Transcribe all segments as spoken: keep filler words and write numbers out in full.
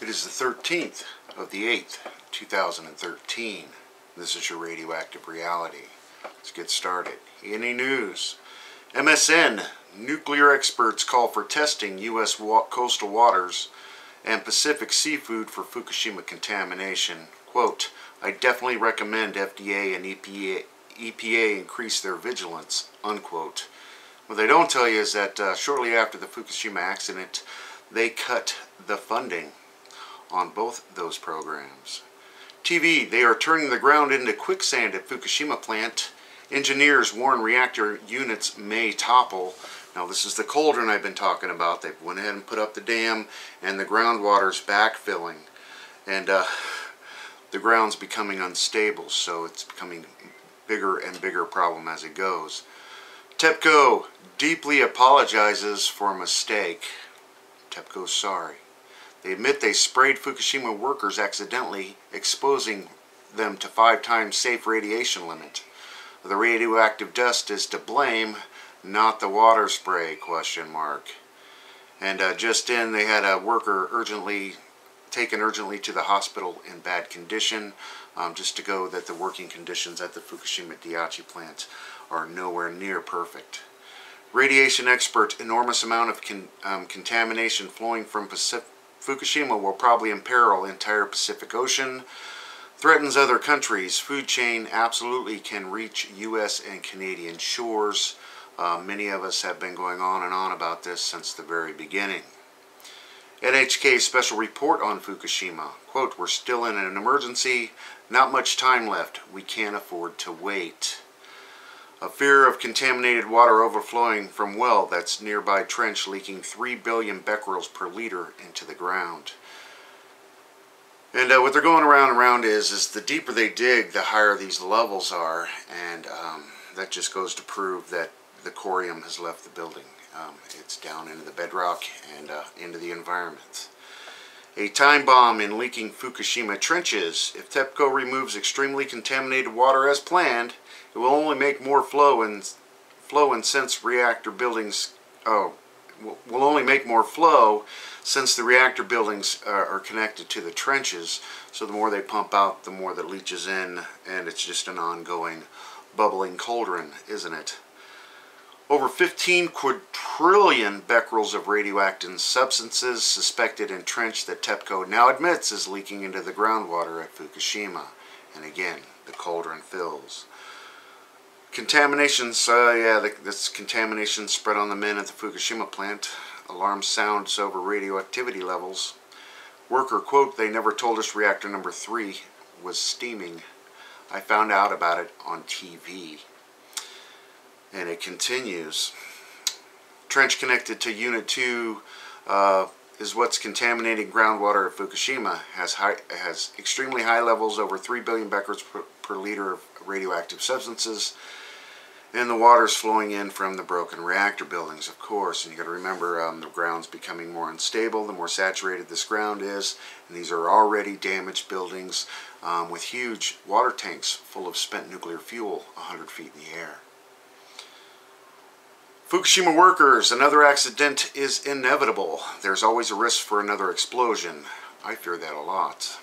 It is the thirteenth of the eighth, two thousand thirteen. This is your Radioactive Reality. Let's get started. Any news? M S N, nuclear experts call for testing U S wa coastal waters and Pacific seafood for Fukushima contamination. Quote, I definitely recommend F D A and E P A, E P A increase their vigilance, unquote. What they don't tell you is that uh, shortly after the Fukushima accident, they cut the funding on both those programs. T V, they are turning the ground into quicksand at Fukushima plant. Engineers warn reactor units may topple. Now this is the cauldron I've been talking about. They went ahead and put up the dam and the groundwater's backfilling. And uh, the ground's becoming unstable, so it's becoming bigger and bigger problem as it goes. Tepco deeply apologizes for a mistake. Tepco's sorry. They admit they sprayed Fukushima workers accidentally, exposing them to five times safe radiation limit. The radioactive dust is to blame, not the water spray, question mark. And uh, just in, they had a worker urgently taken urgently to the hospital in bad condition, um, just to go that the working conditions at the Fukushima Daiichi plant are nowhere near perfect. Radiation expert, enormous amount of con um, contamination flowing from Pacific Fukushima will probably imperil entire Pacific Ocean, threatens other countries. Food chain absolutely can reach U S and Canadian shores. Uh, many of us have been going on and on about this since the very beginning. N H K special report on Fukushima. Quote, we're still in an emergency. Not much time left. We can't afford to wait. A fear of contaminated water overflowing from well that's nearby trench leaking three billion becquerels per liter into the ground. And uh, what they're going around and around is, is the deeper they dig, the higher these levels are. And um, that just goes to prove that the corium has left the building. Um, it's down into the bedrock and uh, into the environment. A time bomb in leaking Fukushima trenches. If Tepco removes extremely contaminated water as planned, it will only make more flow and flow and since reactor buildings oh will only make more flow since the reactor buildings uh, are connected to the trenches. So the more they pump out, the more that leaches in, and it's just an ongoing bubbling cauldron, isn't it? Over fifteen quadrillion becquerels of radioactive substances suspected in trench that Tepco now admits is leaking into the groundwater at Fukushima. And again, the cauldron fills. Contaminations, uh, yeah, the, this contamination spread on the men at the Fukushima plant. Alarm sounds over radioactivity levels. Worker, quote, they never told us reactor number three was steaming. I found out about it on T V. And it continues. Trench connected to Unit two uh, is what's contaminating groundwater at Fukushima. Has high, has extremely high levels, over three billion becquerels per, per liter of radioactive substances. And the water's flowing in from the broken reactor buildings, of course. And you got to remember, um, the ground's becoming more unstable the more saturated this ground is. And these are already damaged buildings um, with huge water tanks full of spent nuclear fuel one hundred feet in the air. Fukushima workers, another accident is inevitable. There's always a risk for another explosion. I fear that a lot.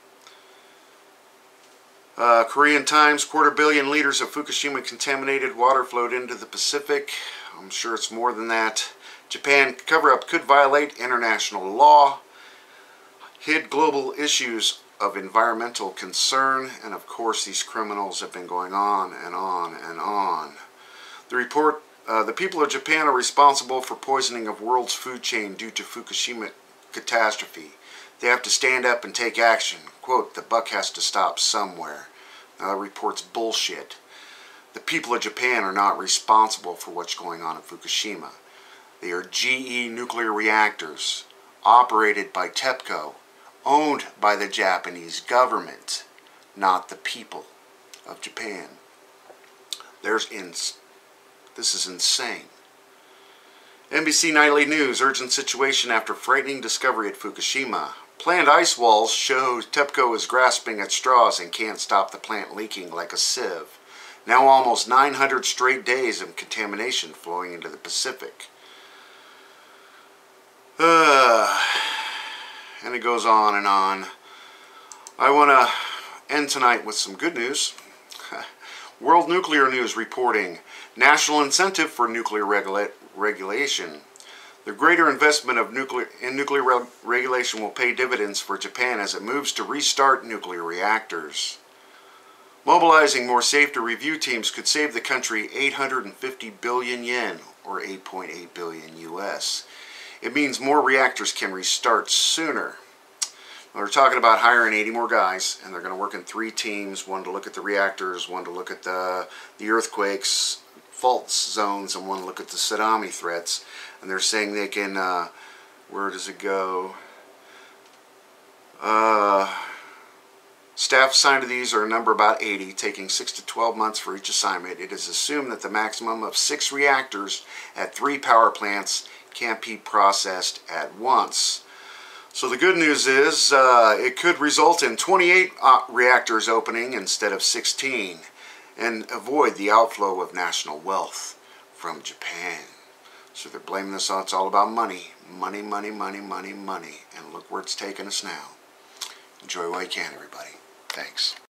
Uh, Korean Times, quarter billion liters of Fukushima contaminated water flowed into the Pacific. I'm sure it's more than that. Japan cover-up could violate international law. Hid global issues of environmental concern. And of course these criminals have been going on and on and on. The report, uh, the people of Japan are responsible for poisoning of world's food chain due to Fukushima catastrophe. They have to stand up and take action. Quote, the buck has to stop somewhere. Now that report's bullshit. The people of Japan are not responsible for what's going on in Fukushima. They are G E nuclear reactors, operated by Tepco, owned by the Japanese government, not the people of Japan. There's ins this is insane. N B C Nightly News, urgent situation after frightening discovery at Fukushima. Planned ice walls show Tepco is grasping at straws and can't stop the plant leaking like a sieve. Now almost nine hundred straight days of contamination flowing into the Pacific. Uh, and it goes on and on. I want to end tonight with some good news. World Nuclear News reporting national incentive for nuclear regula regulation. The greater investment of nuclear in nuclear re regulation will pay dividends for Japan as it moves to restart nuclear reactors. Mobilizing more safety review teams could save the country eight hundred fifty billion yen, or eight point eight billion U S. It means more reactors can restart sooner. They're talking about hiring eighty more guys, and they're going to work in three teams, one to look at the reactors, one to look at the, the earthquakes, fault zones, and one to look at the tsunami threats. And they're saying they can, uh, where does it go? Uh, staff assigned to these are a number about eighty, taking six to twelve months for each assignment. It is assumed that the maximum of six reactors at three power plants can't be processed at once. So the good news is uh, it could result in twenty-eight uh, reactors opening instead of sixteen, and avoid the outflow of national wealth from Japan. So they're blaming this on, it's all about money. Money, money, money, money, money. And look where it's taken us now. Enjoy while you can, everybody. Thanks.